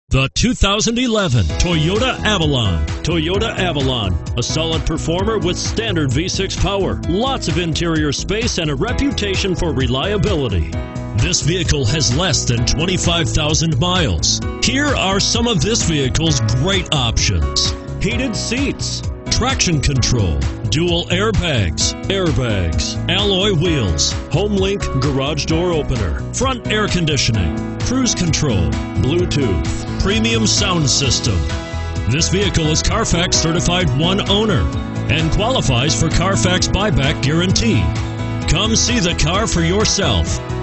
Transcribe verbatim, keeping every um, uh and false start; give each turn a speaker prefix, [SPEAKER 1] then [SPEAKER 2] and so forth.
[SPEAKER 1] The two thousand eleven Toyota Avalon. Toyota Avalon, a solid performer with standard V six power, lots of interior space, and a reputation for reliability. This vehicle has less than twenty-five thousand miles. Here are some of this vehicle's great options: heated seats, traction control, dual airbags, airbags, alloy wheels, HomeLink garage door opener, front air conditioning, cruise control, Bluetooth, premium sound system. This vehicle is Carfax certified one owner and qualifies for Carfax buyback guarantee. Come see the car for yourself.